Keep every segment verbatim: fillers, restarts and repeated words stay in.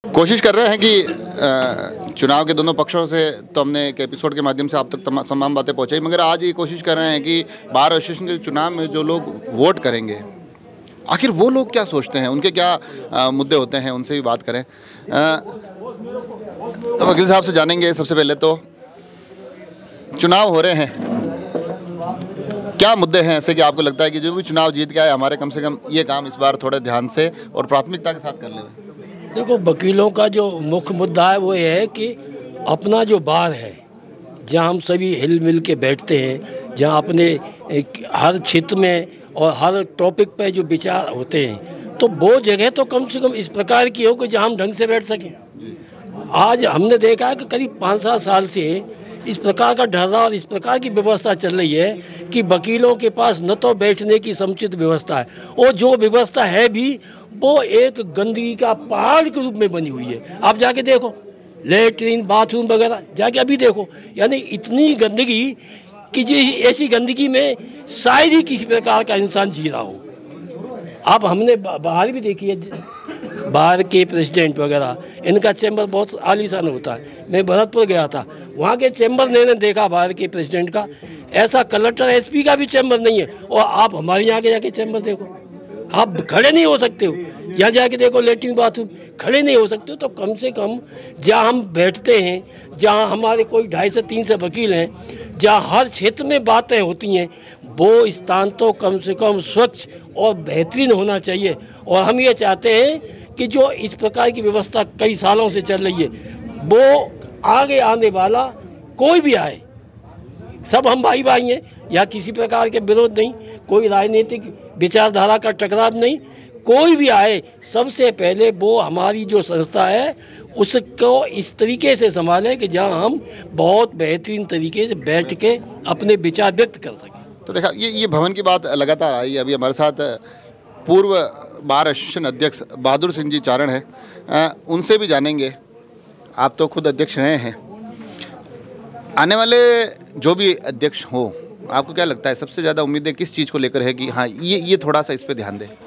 कोशिश कर रहे हैं कि चुनाव के दोनों पक्षों से तो हमने एक एपिसोड के माध्यम से आप तक तमाम बातें पहुँचाई, मगर आज ये कोशिश कर रहे हैं कि बार एसोसिएशन के चुनाव में जो लोग वोट करेंगे आखिर वो लोग क्या सोचते हैं, उनके क्या आ, मुद्दे होते हैं, उनसे भी बात करें। वकील साहब से जानेंगे। सबसे पहले तो चुनाव हो रहे हैं, क्या मुद्दे हैं ऐसे कि आपको लगता है कि जो भी चुनाव जीत गया है हमारे कम से कम ये काम इस बार थोड़े ध्यान से और प्राथमिकता के साथ कर ले? देखो, वकीलों का जो मुख्य मुद्दा है वो ये है कि अपना जो बार है, जहाँ हम सभी हिल मिल के बैठते हैं, जहाँ अपने एक, हर क्षेत्र में और हर टॉपिक पे जो विचार होते हैं, तो वो जगह तो कम से कम इस प्रकार की हो कि जहाँ हम ढंग से बैठ सकें। आज हमने देखा है कि करीब पाँच सात साल से इस प्रकार का ढर्रा और इस प्रकार की व्यवस्था चल रही है कि वकीलों के पास न तो बैठने की समुचित व्यवस्था है, और जो व्यवस्था है भी वो एक गंदगी का पहाड़ के रूप में बनी हुई है। आप जाके देखो, लेटरिन बाथरूम वगैरह जाके अभी देखो, यानी इतनी गंदगी कि जी ऐसी गंदगी में शायद ही किसी प्रकार का इंसान जी रहा हो। आप हमने बाहर भी देखी है, बाहर के प्रेसिडेंट वगैरह, इनका चैम्बर बहुत आलीशान होता है। मैं भरतपुर गया था, वहाँ के चैम्बर ने देखा बाहर के प्रेसिडेंट का, ऐसा कलेक्टर एसपी का भी चैम्बर नहीं है। और आप हमारे यहाँ के जाके चैम्बर देखो, आप खड़े नहीं हो सकते हो। यहाँ जाके देखो, लेटरिन बाथरूम, खड़े नहीं हो सकते हो। तो कम से कम जहाँ हम बैठते हैं, जहाँ हमारे कोई ढाई से तीन से वकील हैं, जहाँ हर क्षेत्र में बातें होती हैं, वो स्थान तो कम से कम स्वच्छ और बेहतरीन होना चाहिए। और हम ये चाहते हैं कि जो इस प्रकार की व्यवस्था कई सालों से चल रही है, वो आगे आने वाला कोई भी आए, सब हम भाई भाई हैं, या किसी प्रकार के विरोध नहीं, कोई राजनीतिक विचारधारा का टकराव नहीं, कोई भी आए, सबसे पहले वो हमारी जो संस्था है उसको इस तरीके से संभालें कि जहां हम बहुत बेहतरीन तरीके से बैठ के अपने विचार व्यक्त कर सकें। तो देखा, ये ये भवन की बात लगातार आई है। अभी हमारे साथ पूर्व बार एसोसिएशन अध्यक्ष बहादुर सिंह जी चारण हैं, उनसे भी जानेंगे। आप तो खुद अध्यक्ष रहे हैं, आने वाले जो भी अध्यक्ष हो, आपको क्या लगता है सबसे ज़्यादा उम्मीदें किस चीज़ को लेकर है कि हाँ ये ये थोड़ा सा इस पर ध्यान दें?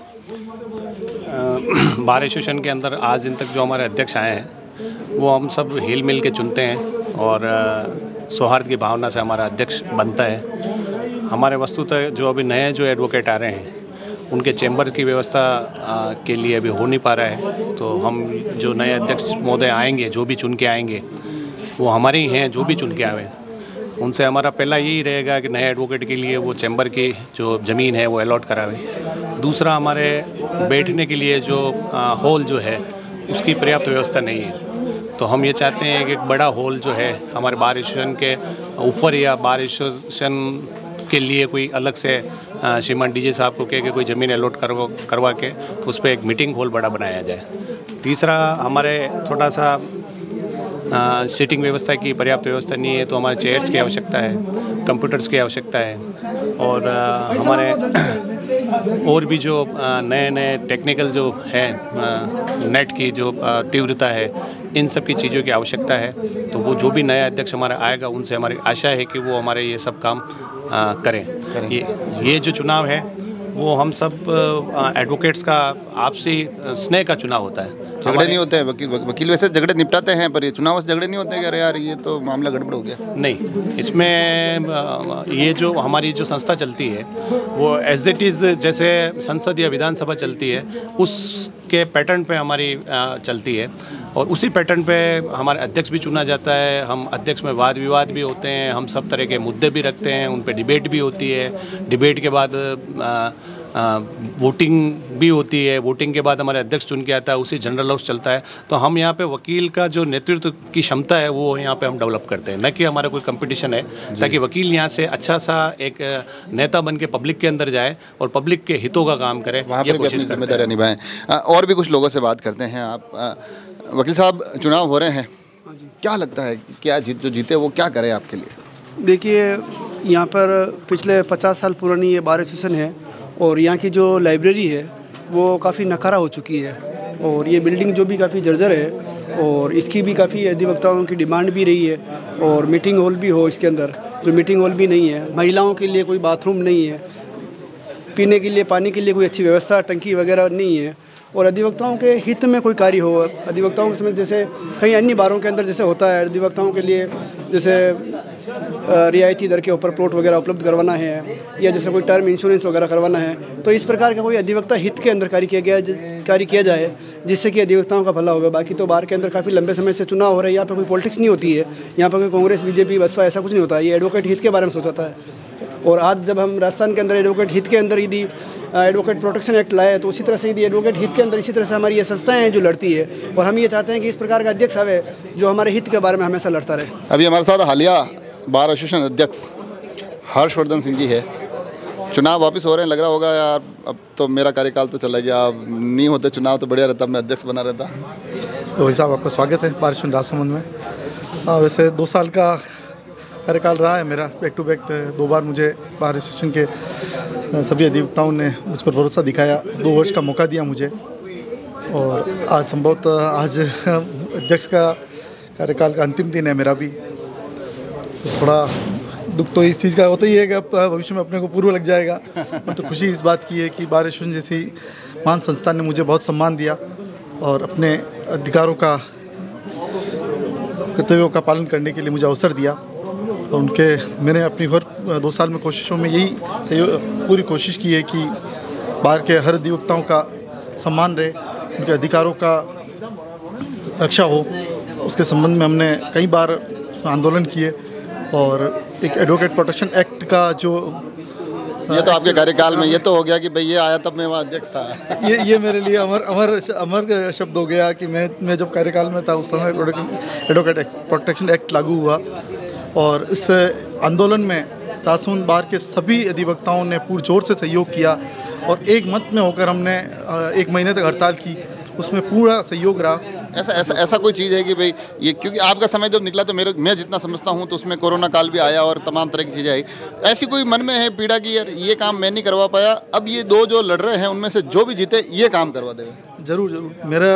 बार एसोसिएशन के अंदर आज दिन तक जो हमारे अध्यक्ष आए हैं वो हम सब हिल मिल के चुनते हैं और सौहार्द की भावना से हमारा अध्यक्ष बनता है। हमारे वस्तुतः जो अभी नए जो एडवोकेट आ रहे हैं उनके चैम्बर की व्यवस्था के लिए अभी हो नहीं पा रहा है, तो हम जो नए अध्यक्ष महोदय आएंगे, जो भी चुन के आएंगे वो हमारे ही हैं, जो भी चुन के आवे, उनसे हमारा पहला यही रहेगा कि नए एडवोकेट के लिए वो चैम्बर की जो ज़मीन है वो अलॉट करावे। दूसरा, हमारे बैठने के लिए जो हॉल जो है उसकी पर्याप्त व्यवस्था नहीं है, तो हम ये चाहते हैं कि एक बड़ा हॉल जो है हमारे बार एसोसिएशन के ऊपर या बार एसोसिएशन के लिए कोई अलग से श्रीमान डीजे साहब को कह के कोई ज़मीन अलॉट करवा करवा के उस पर एक मीटिंग हॉल बड़ा बनाया जाए। तीसरा, हमारे थोड़ा सा सीटिंग व्यवस्था की पर्याप्त व्यवस्था नहीं है, तो हमारे चेयर्स की आवश्यकता है, कंप्यूटर्स की आवश्यकता है, और आ, हमारे और भी जो नए नए टेक्निकल जो है नेट की जो तीव्रता है, इन सब की चीज़ों की आवश्यकता है। तो वो जो भी नया अध्यक्ष हमारा आएगा उनसे हमारी आशा है कि वो हमारे ये सब काम आ, करें, करें। ये ये जो चुनाव है वो हम सब एडवोकेट्स का आपसी स्नेह का चुनाव होता है। झगड़े नहीं होते हैं वकील वकील वैसे झगड़े निपटाते हैं, पर ये चुनाव से झगड़े नहीं होते हैं कि अरे यार ये तो मामला गड़बड़ हो गया? नहीं, इसमें ये जो हमारी जो संस्था चलती है वो एज इट इज़ जैसे संसद या विधानसभा चलती है उसके पैटर्न पे हमारी चलती है, और उसी पैटर्न पे हमारे अध्यक्ष भी चुना जाता है। हम अध्यक्ष में वाद विवाद भी होते हैं, हम सब तरह के मुद्दे भी रखते हैं, उन पे डिबेट भी होती है, डिबेट के बाद आ, आ, वोटिंग भी होती है, वोटिंग के बाद हमारे अध्यक्ष चुन के आता है, उसी जनरल हाउस चलता है। तो हम यहाँ पे वकील का जो नेतृत्व की क्षमता है वो यहाँ पे हम डेवलप करते हैं, न कि हमारा कोई कंपटीशन है, ताकि वकील यहाँ से अच्छा सा एक नेता बन के पब्लिक के अंदर जाए और पब्लिक के हितों का काम करे, ये कोशिश जिम्मेदारियाँ निभाएं। और भी कुछ लोगों से बात करते हैं। आप वकील साहब, चुनाव हो रहे हैं, क्या लगता है क्या जीत जो जीते वो क्या करे आपके लिए? देखिए, यहाँ पर पिछले पचास साल पुरानी ये बार एसोसिएशन है, और यहाँ की जो लाइब्रेरी है वो काफ़ी नकारा हो चुकी है, और ये बिल्डिंग जो भी काफ़ी जर्जर है, और इसकी भी काफ़ी अधिवक्ताओं की डिमांड भी रही है, और मीटिंग हॉल भी हो इसके अंदर, जो मीटिंग हॉल भी नहीं है, महिलाओं के लिए कोई बाथरूम नहीं है, पीने के लिए पानी के लिए कोई अच्छी व्यवस्था, टंकी वगैरह नहीं है, और अधिवक्ताओं के हित में कोई कार्य हो। अधिवक्ताओं के समय जैसे कई अन्य बारों के अंदर जैसे होता है, अधिवक्ताओं के लिए जैसे रियायती दर के ऊपर प्लॉट वगैरह उपलब्ध करवाना है, या जैसे कोई टर्म इंश्योरेंस वगैरह करवाना है, तो इस प्रकार का कोई अधिवक्ता हित के अंदर कार्य किया गया कार्य किया जाए जिससे कि अधिवक्ताओं का भला होगा। बाकी तो बार के अंदर काफ़ी लंबे समय से चुनाव हो रहे हैं, यहाँ पर कोई पॉलिटिक्स नहीं होती है, यहाँ पर कोई कांग्रेस बीजेपी बसपा ऐसा कुछ नहीं होता है, ये एडवोकेट हित के बारे में सोचा है। और आज जब हम राजस्थान के अंदर एडवोकेट हित के अंदर यदि एडवोकेट प्रोटेक्शन एक्ट लाए, तो उसी तरह से यदि एडवोकेट हित के अंदर इसी तरह से हमारी ये संस्थाएं हैं जो लड़ती है, और हम ये चाहते हैं कि इस प्रकार का अध्यक्ष आवे जो हमारे हित के बारे में हमेशा लड़ता रहे। अभी हमारे साथ हालिया बार एसोसिएशन अध्यक्ष हर्षवर्धन सिंह जी है। चुनाव वापस हो रहे हैं, लग रहा होगा यार अब तो मेरा कार्यकाल तो चला गया, अब नहीं होते चुनाव तो बढ़िया रहता, मैं अध्यक्ष बना रहता। तो भाई साहब आपका स्वागत है बार एसोसिएशन राजसमंद में। हाँ, वैसे दो साल का कार्यकाल रहा है मेरा, बैक टू बैक दो बार मुझे बार एसोसिएशन के सभी अधिवक्ताओं ने मुझ पर भरोसा दिखाया, दो वर्ष का मौका दिया मुझे, और आज संभवतः आज अध्यक्ष का कार्यकाल का अंतिम दिन है मेरा भी। तो थोड़ा दुख तो इस चीज़ का होता ही है कि अब भविष्य में अपने को पूर्व लग जाएगा, तो खुशी इस बात की है कि बार एसोसिएशन जैसी महान संस्था ने मुझे बहुत सम्मान दिया और अपने अधिकारों का कर्तव्यों का पालन करने के लिए मुझे अवसर दिया। और उनके मैंने अपनी हर दो साल में कोशिशों में यही पूरी कोशिश की है कि बार के हर अधिवक्ताओं का सम्मान रहे, उनके अधिकारों का रक्षा हो। उसके संबंध में हमने कई बार आंदोलन किए, और एक एडवोकेट प्रोटेक्शन एक्ट का जो ये तो आपके कार्यकाल में ये तो हो गया कि भाई ये आया तब मैं वहाँ अध्यक्ष था। ये ये मेरे लिए अमर अमर अमर शब्द हो गया कि मैं मैं जब कार्यकाल में था उस समय एडवोकेट प्रोटेक्शन एक्ट लागू हुआ, और इस आंदोलन में राजसमंद बार के सभी अधिवक्ताओं ने पूरे जोर से सहयोग किया, और एक मत में होकर हमने एक महीने तक हड़ताल की, उसमें पूरा सहयोग रहा। ऐसा ऐसा ऐसा कोई चीज़ है कि भाई ये, क्योंकि आपका समय जब निकला तो मेरे मैं जितना समझता हूँ तो उसमें कोरोना काल भी आया और तमाम तरह की चीज़ें आई, ऐसी कोई मन में है पीड़ा कि यार ये काम मैं नहीं करवा पाया, अब ये दो जो लड़ रहे हैं उनमें से जो भी जीते ये काम करवा देगा? ज़रूर ज़रूर, मेरा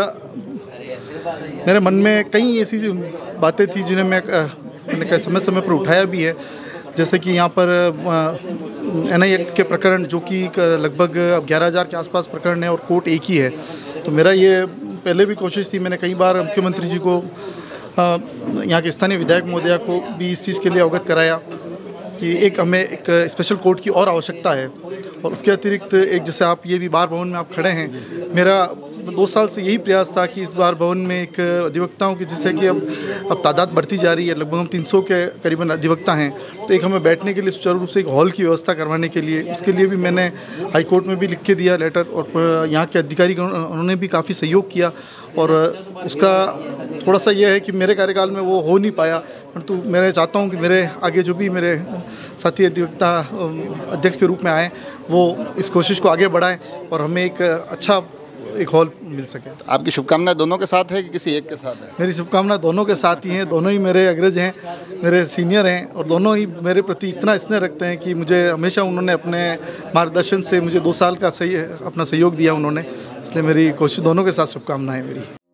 मेरे मन में कई ऐसी बातें थी जिन्हें मैं मैंने समय समय पर उठाया भी है, जैसे कि यहाँ पर एन आई एक्ट के प्रकरण जो कि लगभग ग्यारह हज़ार के आसपास प्रकरण है और कोर्ट एक ही है। तो मेरा ये पहले भी कोशिश थी, मैंने कई बार मुख्यमंत्री जी को, यहाँ के स्थानीय विधायक महोदया को भी इस चीज़ के लिए अवगत कराया कि एक हमें एक स्पेशल कोर्ट की और आवश्यकता है। और उसके अतिरिक्त एक जैसे आप ये भी बार भवन में आप खड़े हैं, मेरा दो साल से यही प्रयास था कि इस बार भवन में एक अधिवक्ताओं की, जैसे कि अब अब तादाद बढ़ती जा रही है, लगभग हम तीन सौ के करीबन अधिवक्ता हैं, तो एक हमें बैठने के लिए सुचारू रूप से एक हॉल की व्यवस्था करवाने के लिए, उसके लिए भी मैंने हाई कोर्ट में भी लिख के दिया लेटर, और यहाँ के अधिकारी उन्होंने भी काफ़ी सहयोग किया। और उसका थोड़ा सा यह है कि मेरे कार्यकाल में वो हो नहीं पाया, परंतु मैं चाहता हूँ कि मेरे आगे जो भी मेरे साथी अधिवक्ता अध्यक्ष के रूप में आए वो इस कोशिश को आगे बढ़ाएं और हमें एक अच्छा एक हॉल मिल सके। आपकी शुभकामनाएं दोनों के साथ है कि किसी एक के साथ है? मेरी शुभकामनाएं दोनों के साथ ही हैं, दोनों ही मेरे अग्रज हैं, मेरे सीनियर हैं, और दोनों ही मेरे प्रति इतना स्नेह रखते हैं कि मुझे हमेशा उन्होंने अपने मार्गदर्शन से मुझे दो साल का सही अपना सहयोग दिया उन्होंने, इसलिए मेरी कोशिश दोनों के साथ शुभकामनाएं मेरी।